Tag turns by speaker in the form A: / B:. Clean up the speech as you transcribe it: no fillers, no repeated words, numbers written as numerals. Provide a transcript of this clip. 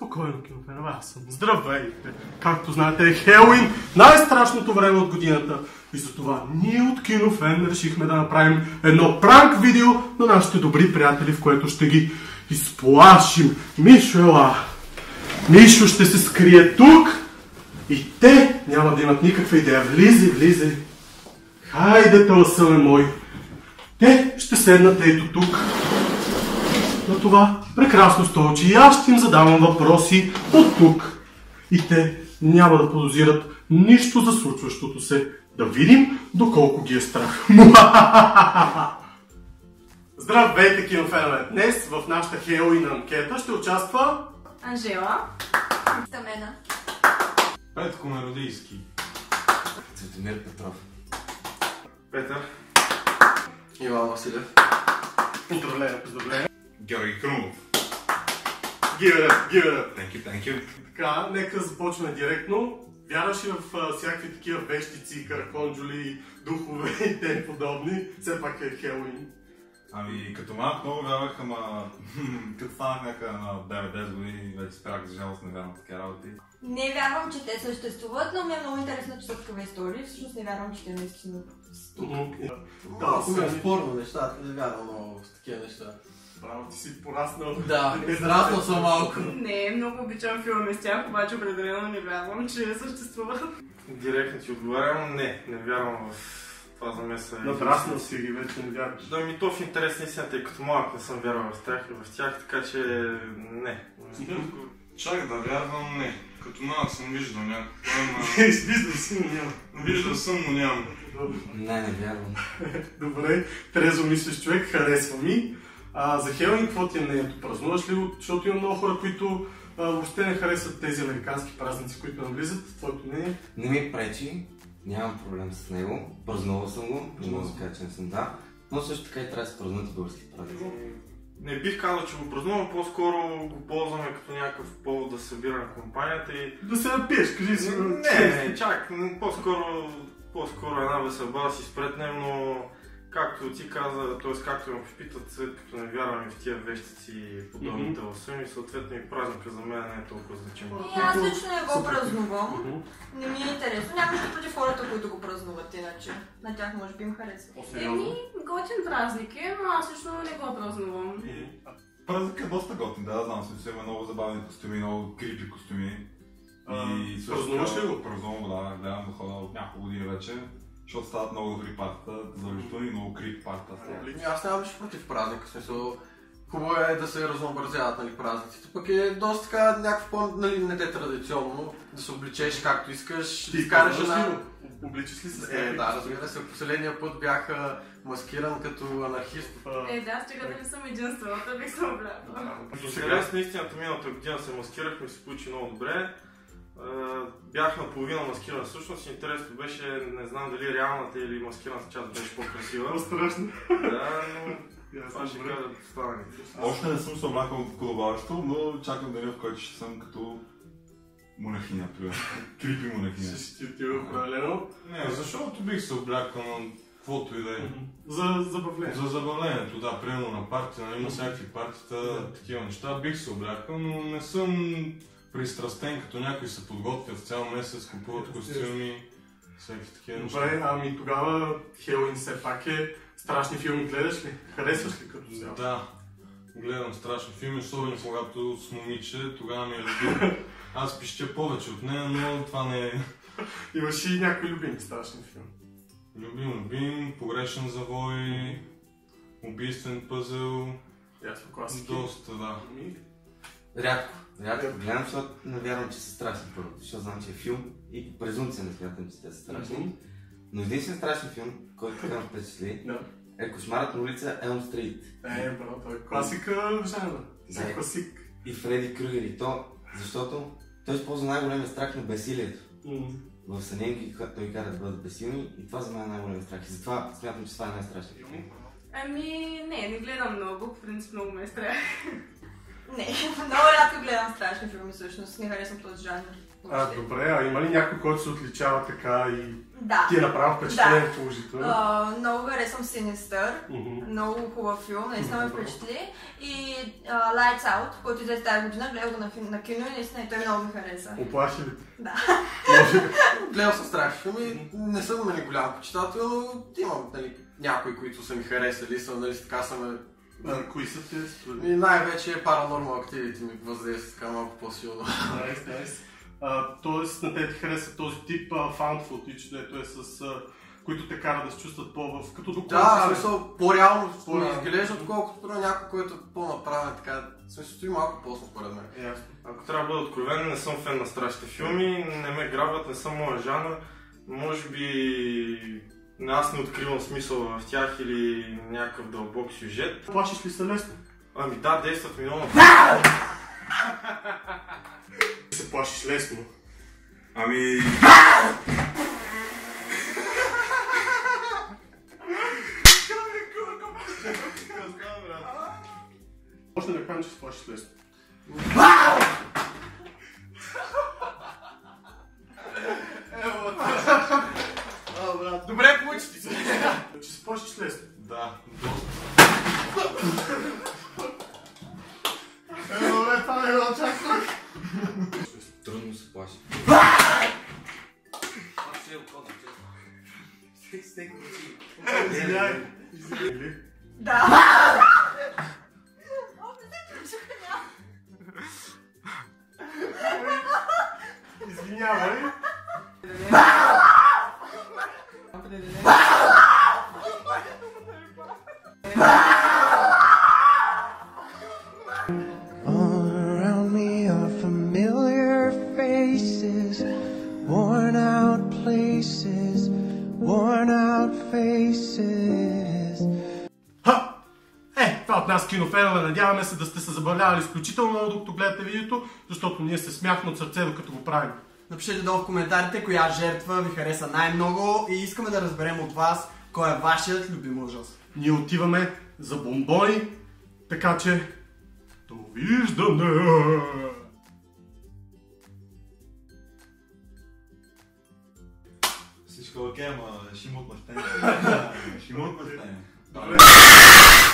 A: Спокойно, кинофенове, аз съм. Здравейте! Както знаете, е Хелуин, най-страшното време от годината. И затова ние от Кинофен решихме да направим едно пранк видео на нашите добри приятели, в което ще ги изплашим. Мишо, ела! Мишо ще се скрие тук и те няма да имат никаква идея. Влизай! Хайде, тълсъме мой! Те ще седнат ето тук, на това прекрасно столче, и аз ще им задавам въпроси от тук. И те няма да подозират нищо за случващото се. Да видим доколко ги е страх. Здравейте, кинофенове! Днес в нашата Хелуин анкета ще участва
B: Анжела, Стамена,
C: Петко Мелодийски,
D: Цветомир Петров,
C: Петър,
D: Иван Василев,
A: Поздравление.
C: Георги Крумов.
A: Give it up.
C: Thank you.
A: Така, нека започваме директно. Вярваш ли в всякакви такива вещици, караконджули, духове и те подобни? Все пак е Хелуин.
C: Ами, като малък много вярвах, ама като станах някъде на 9-10 години, вече спрях за жалост, не вярвам такива работи.
B: Не вярвам, че те съществуват, но ми е много интересно, че са такива истории. Всъщност не вярвам, че те наистина
D: Да, спорно неща, не вярвам много в такива неща.
A: Браво, ти си пораснал.
D: Да, израснал съм малко.
E: Не, много обичам филми с тях, обаче определено не вярвам, че съществуват.
C: Директно ти отговарям, не вярвам в това замеса.
A: Надраснал си ги, вече не вярваш.
C: Да, ми то в интерес на истината, тъй като малък не съм вярвал в тях, така че не.
F: Чак да вярвам, не. Като малък съм виждал някакво,
A: Виждал си, но няма.
F: виждал съм, но нямам.
D: Не вярвам.
A: Добре, трезво мислиш човек, харесва ми. За Хелуин, какво ти е мнението? Празнуваш ли го? Защото има много хора, които въобще не харесват тези американски празници, които навлизат. Твоето мнение?
D: Не ми пречи, нямам проблем с него. Празнувал съм го, не мога да кажа, че не съм да. Но също така и трябва да се празнуват и български празници.
C: Не бих казал, че го празнувам, по-скоро го ползваме като някакъв повод да събираме компанията и...
A: Да се напиеш, кажи си.
C: Не, чак, по-скоро една веселба да си спретнем, но както ти каза, т.е. както ме попитат, след като не вярваме в тия вещици и подобните в суми, съответно и празника за мен не е толкова значим.
B: аз лично не го празнувам. Не ми е интересно. Нямам нищо против хората, които го празнуват, иначе. На тях може би им харесва.
E: Готин празник е, но аз лично не го празнувам.
F: Празник е доста готин, да, знам се, има много забавни костюми, много крипи костюми. И
A: празнуваш ли го?
F: Празнувам, да, гледам да хода от няколко години вече. Защото стават много добри партата, задължително и много крипи партата.
D: Аз нямам нищо против празника, в смисъл. Хубаво е да се разнообразяват, нали, празниците. Пък е доста така някакво по-нали, не те традиционно, да се обличеш както искаш.
A: Ти изкараш жена. Обличаш ли се?
D: Да, разбира се. Последния път бях маскиран като анархист.
E: Да, стига да не съм единствената, бих се облякла.
C: Сега с наистината миналата година се маскирахме и се получи много добре. Бях наполовина маскиран всъщност. Интересно беше, не знам дали реалната или маскираната част беше по-красива.
A: Страшно.
C: Да, но това ще кажа останалите.
F: Още не съм се облякал от колобаващо, но чакам деня, в който ще съм като монахиня, примерно. Крипи монахиня.
A: Ще ти определено.
F: Не, защото бих се облякал на каквото и да е.
A: За забавление.
F: За забавлението, да, примерно на партия, има всякакви партита, такива неща, бих се облякал, но не съм пристрастен, като някои се подготвят цял месец, купуват костюми, всеки такива неща.
A: Добре, ами тогава Хелуин все пак е. Страшни филми гледаш ли? Харесваш ли като цяло?
F: Да, гледам страшни филми, особено когато с момиче, тогава ми е любим. Аз пищя повече от нея, но това не е...
A: Имаш и някои любими страшни филми?
F: Любим, Погрешен завой, Убийствен пъзел,
A: Ясно, класики.
F: доста, да.
D: Рядко гледам, защото не вярвам, че са страшни първо, защото знам, че е филм и по презумпция не смятам, че те са страшни. Но единствен страшен филм, който така ме впечатли, е Кошмарът на улица Елм Стрит.
A: Браво, той е класика жанра.
D: Да,
A: класик.
D: И Фреди Крюгер и то, защото той използва най-големия страх на безсилието. В съненки той кара да бъдат безсилни и това за мен е най-големия страх. И затова смятам, че това е най-страшният филм.
E: Ами, не гледам много, по принцип много ме е страх.
B: Не, много рядко гледам страшни филми всъщност, не харесвам този жанр.
A: Добре, а има ли някой, който се отличава така и
B: Да.
A: ти е направил впечатление положително?
B: Много харесвам Sinister. Много хубав филм, наистина ме впечатли. И Lights Out, който излезе тази година, гледах го на кино и наистина и той много ми хареса.
A: Оплаши ли?
B: Да.
C: Гледал съм страшни филми, не съм голям почитател, но имам някои, които са ми харесали, така са ме...
A: Кои са ти?
C: И най-вече Paranormal Activity ми въздейства така малко по-силно.
A: Найс. Тоест на те ти хареса този тип found footage, дето е с... които те карат да се чувстват като документален.
C: Да, в смисъл по-реално изглежда, отколкото про някой, който е по-направен, така. В смисъл стои малко по-късно според мен.
A: Ясно.
C: Ако трябва да бъда откровен, не съм фен на страшните филми, не ме грабват, не съм моя жанр. Може би аз не откривам смисъл в тях или някакъв дълбок сюжет.
A: Плашиш ли се лесно?
C: Ами да, действат ми много.
A: Се плашиш лесно.
C: Ами...
A: Може да кажем, че се плашиш лесно.
C: Добре, получи ти се!
A: Че се плашиш лесно.
F: Да.
A: Добре, това не го очаквах.
D: Трудно се плаши.
A: Извиняй.
B: Да.
A: Извинявай.
G: All around me are familiar faces, worn out places, worn out faces.
A: Това от нас кинофенове, надяваме се да сте се забавлявали изключително много докато гледате видеото, защото ние се смяхме от сърце докато го правим.
H: Напишете долу в коментарите коя жертва ви хареса най-много и искаме да разберем от вас кой е вашият любим ужас.
A: Ние отиваме за бомбони, така че довиждане!
F: Всичко окей, ама ще му отмъщение. Ще му отмъщение.